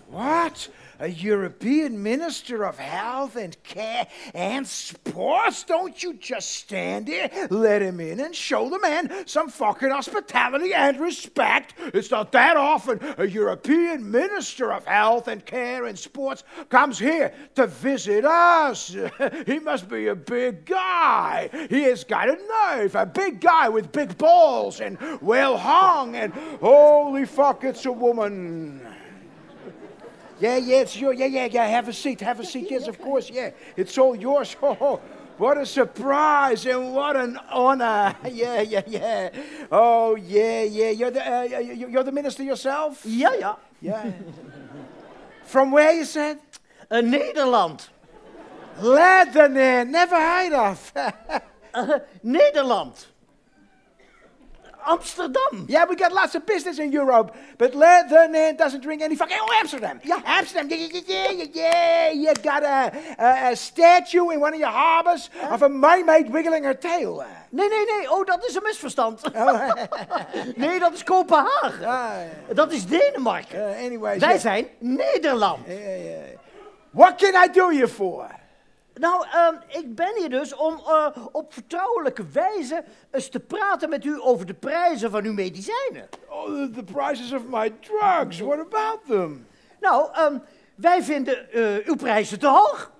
What? A European Minister of Health and Care and Sports? Don't you just stand here, let him in, and show the man some fucking hospitality and respect. It's not that often a European Minister of Health and Care and Sports comes here to visit us. He must be a big guy. He has got a nerve. A big guy with big balls and well hung, and holy fuck, it's a woman. Yeah, it's your, yeah, have a seat, yes, of course, yeah, it's all yours. Oh, what a surprise and what an honor. Yeah. Oh, yeah, you're the minister yourself? Ja. Yeah. From where, you said? Nederland. Lebanon, never heard of. Nederland. Amsterdam. Yeah, we got lots of business in Europe, but Lebanon doesn't drink any fucking... Oh, Amsterdam. Yeah. Amsterdam, yeah. You got a statue in one of your harbors of a mermaid wiggling her tail. Nee. Oh, dat is een misverstand. Nee, dat is Kopenhagen. Dat is Denemarken. Anyways, Wij zijn Nederland. Yeah. What can I do you for? Nou, ik ben hier dus om op vertrouwelijke wijze eens te praten met u over de prijzen van uw medicijnen. Oh, the prices of my drugs. What about them? Nou, wij vinden uw prijzen te hoog.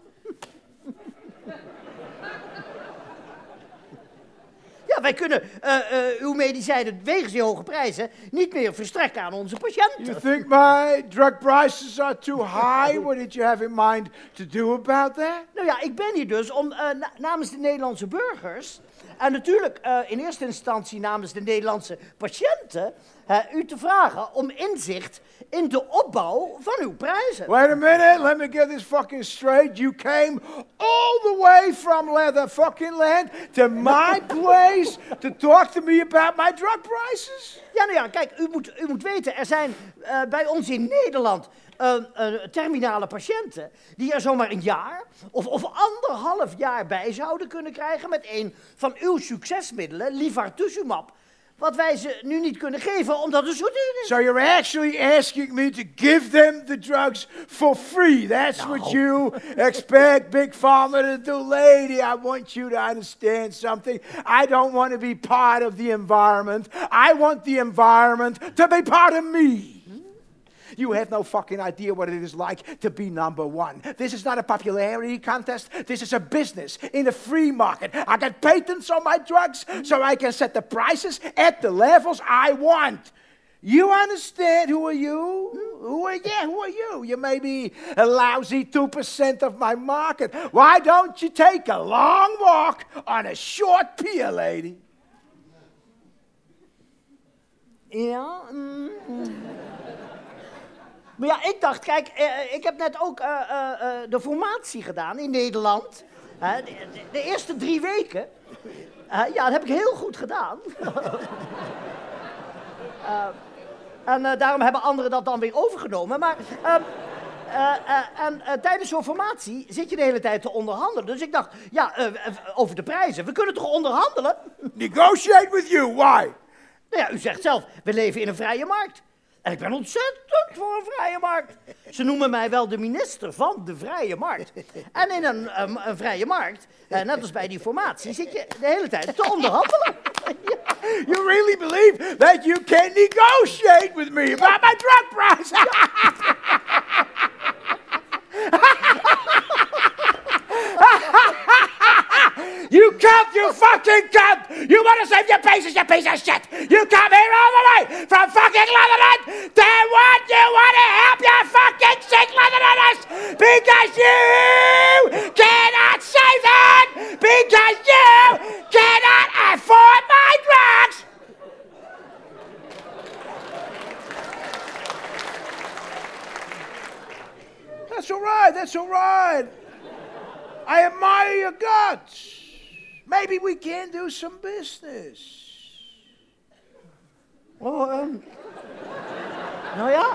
Ja, wij kunnen uw medicijnen wegens die hoge prijzen niet meer verstrekken aan onze patiënten. You think my drug prices are too high? What did you have in mind to do about that? Nou ja, ik ben hier dus om namens de Nederlandse burgers en natuurlijk in eerste instantie namens de Nederlandse patiënten u te vragen om inzicht in de opbouw van uw prijzen. Wait a minute, let me get this fucking straight. You came all the way from leather fucking land to my place to talk to me about my drug prices? Ja, nou ja, kijk, u moet weten, er zijn bij ons in Nederland terminale patiënten die er zomaar een jaar of 1,5 jaar bij zouden kunnen krijgen met een van uw succesmiddelen, Livartuzumab. Wat wij ze nu niet kunnen geven omdat het zo duur is. So you're actually asking me to give them the drugs for free. That's what you expect Big Pharma to do. Lady, I want you to understand something. I don't want to be part of the environment. I want the environment to be part of me. You have no fucking idea what it is like to be number one. This is not a popularity contest. This is a business in a free market. I got patents on my drugs so I can set the prices at the levels I want. You understand? Who are you? Who are you? You may be a lousy 2% of my market. Why don't you take a long walk on a short pier, lady? Ja, Maar ja, ik dacht, kijk, ik heb net ook de formatie gedaan in Nederland. De eerste 3 weken. Ja, dat heb ik heel goed gedaan. En daarom hebben anderen dat dan weer overgenomen. Maar tijdens zo'n formatie zit je de hele tijd te onderhandelen. Dus ik dacht, ja, over de prijzen. We kunnen toch onderhandelen? Negotiate with you, why? Nou ja, u zegt zelf, we leven in een vrije markt. En ik ben ontzettend voor een vrije markt. Ze noemen mij wel de minister van de vrije markt. En in een vrije markt, net als bij die formatie, zit je de hele tijd te onderhandelen. You really believe that you can negotiate with me about my drug price? You cunt, you fucking cunt! You want to save your patients, you piece of shit! You come here all the way from fucking London to what you want to help your fucking sick Londoners because you cannot save them because you cannot afford my drugs! That's all right. I admire your guts. Maybe we can do some business. Nou ja,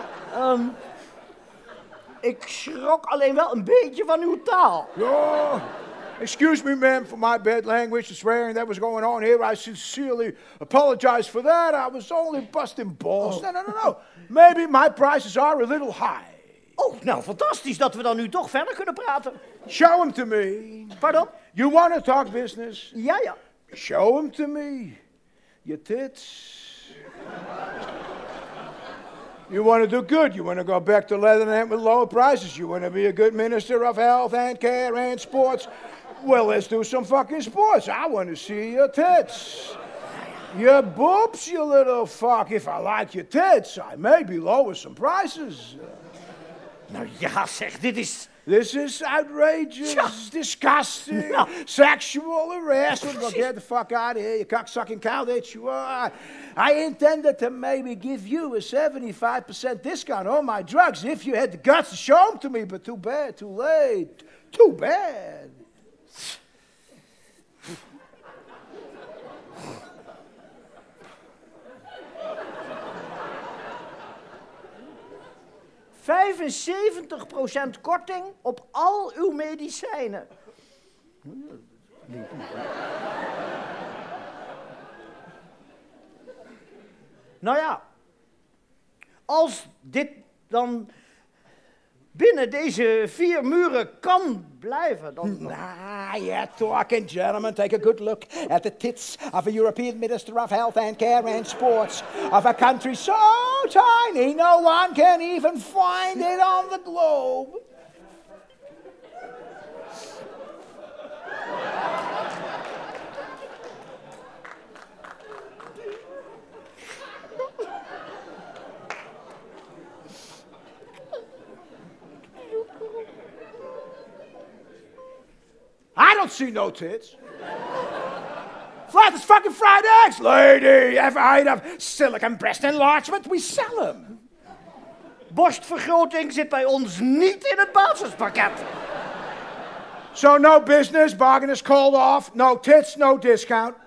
ik schrok alleen wel een beetje van uw taal. Oh, excuse me, ma'am, for my bad language, the swearing that was going on here. I sincerely apologize for that. I was only busting balls. No. Maybe my prices are a little high. Oh, nou, fantastisch dat we dan nu toch verder kunnen praten. Show them to me. Pardon? You want to talk business? Ja, ja. Show them to me. Your tits. You want to do good. You want to go back to Leatherneck with lower prices. You want to be a good minister of health and care and sports. Well, let's do some fucking sports. I want to see your tits. Your boobs, you little fuck. If I like your tits, I maybe lower some prices. Nou ja, zeg, dit is... This is outrageous, Ja. disgusting, Ja. sexual harassment. Well, get the fuck out of here, you cocksucking cow that you are. I intended to maybe give you a 75% discount on my drugs if you had the guts to show them to me, but too bad, too late, too bad. ...75% korting op al uw medicijnen. Nou ja, als dit dan binnen deze 4 muren kan blijven, dan... Ah, yeah, talking gentlemen, take a good look at the tits of a European Minister of Health and Care and Sports of a country so tiny no one can even find it on the globe. I don't see no tits. Flat as fucking fried eggs. Lady, ever heard of silicone breast enlargement? We sell them. Borstvergroting zit bij ons niet in het basispakket. So no business, bargain is called off. No tits, no discount.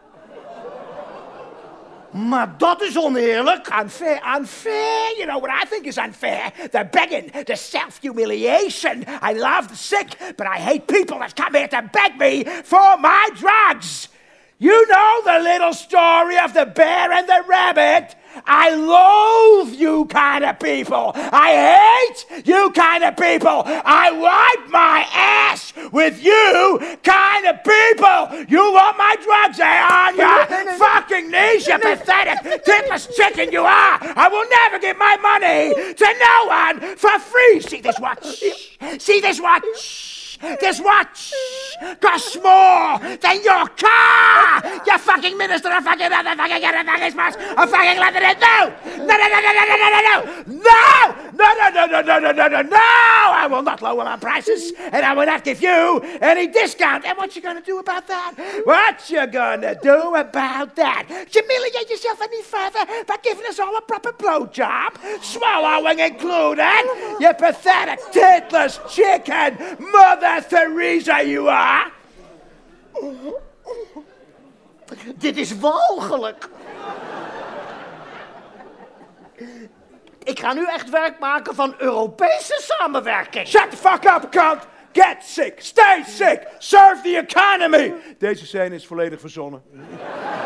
Maar dat is oneerlijk. Unfair, unfair. You know what I think is unfair? The begging, the self-humiliation. I love the sick, but I hate people that come here to beg me for my drugs. You know the little story of the bear and the rabbit? I loathe you kind of people. I hate you kind of people. I wipe my ass with you kind of people. You want my drugs, on your fucking knees, you pathetic, titless chicken you are. I will never give my money to no one for free. See this watch? See this watch? This watch costs more than your car! You fucking minister of fucking fucking smash of fucking Leatherhead! No! No, no, no, no, no, no, no, no! No! No, no, no, no, no, no, no, no, no! I will not lower my prices, and I will not give you any discount. And what you gonna do about that? What you gonna do about that? Humiliate yourself any further by giving us all a proper blowjob? Swallowing included? You pathetic, titless chicken, Mother Teresa you are! Dit is walgelijk. Ik ga nu echt werk maken van Europese samenwerking. Shut the fuck up, cunt! Get sick, stay sick, serve the economy! Deze scène is volledig verzonnen.